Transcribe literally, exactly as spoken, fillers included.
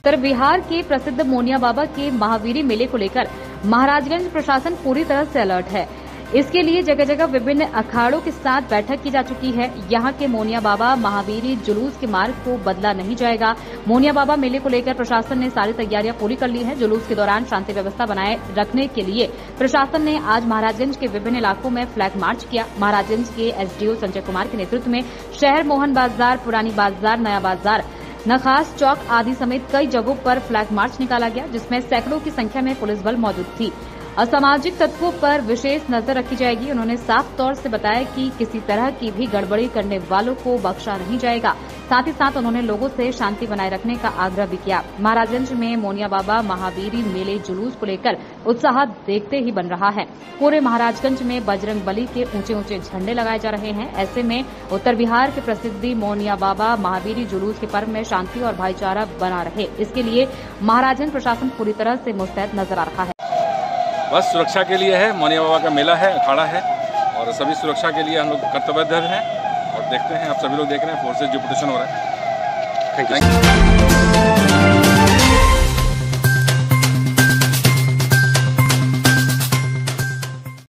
उत्तर बिहार के प्रसिद्ध मोनिया बाबा के महावीरी मेले को लेकर महाराजगंज प्रशासन पूरी तरह से अलर्ट है। इसके लिए जगह जगह विभिन्न अखाड़ों के साथ बैठक की जा चुकी है। यहां के मोनिया बाबा महावीरी जुलूस के मार्ग को बदला नहीं जाएगा। मोनिया बाबा मेले को लेकर प्रशासन ने सारी तैयारियां पूरी कर ली है। जुलूस के दौरान शांति व्यवस्था बनाए रखने के लिए प्रशासन ने आज महाराजगंज के विभिन्न इलाकों में फ्लैग मार्च किया। महाराजगंज के एसडीओ संजय कुमार के नेतृत्व में शहर मोहन बाजार, पुरानी बाजार, नया बाजार, नखास चौक आदि समेत कई जगहों पर फ्लैग मार्च निकाला गया, जिसमें सैकड़ों की संख्या में पुलिस बल मौजूद थी। असामाजिक तत्वों पर विशेष नजर रखी जाएगी। उन्होंने साफ तौर से बताया कि किसी तरह की भी गड़बड़ी करने वालों को बख्शा नहीं जाएगा। साथ ही साथ उन्होंने लोगों से शांति बनाए रखने का आग्रह भी किया। महाराजगंज में मोनिया बाबा महावीरी मेले जुलूस को लेकर उत्साह देखते ही बन रहा है। पूरे महाराजगंज में बजरंग बली के ऊंचे ऊंचे झंडे लगाए जा रहे हैं। ऐसे में उत्तर बिहार के प्रसिद्ध मोनिया बाबा महावीरी जुलूस के पर्व में शांति और भाईचारा बना रहे, इसके लिए महाराजगंज प्रशासन पूरी तरह से मुस्तैद नजर आ रहा है। बस सुरक्षा के लिए है, मोनिया बाबा का मेला है, अखाड़ा है और सभी सुरक्षा के लिए हम लोग कर्तव्यबद्ध हैं और देखते हैं आप सभी लोग देख रहे हैं फोर्सेज डिप्यूटेशन हो रहा है। Thank you.